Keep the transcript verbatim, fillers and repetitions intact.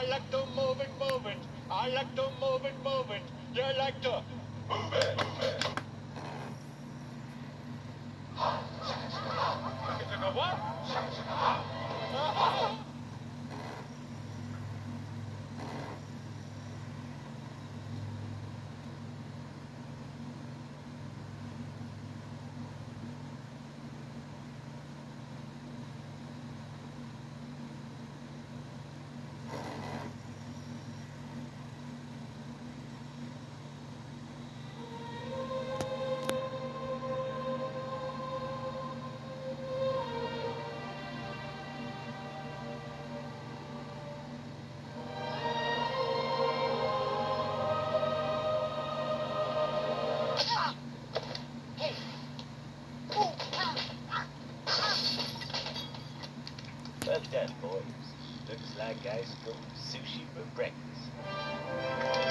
I like to move it, move it. I like to move it, move it. You like to move it, move it. You took a what? Well done, boys. Looks like I stole sushi for breakfast.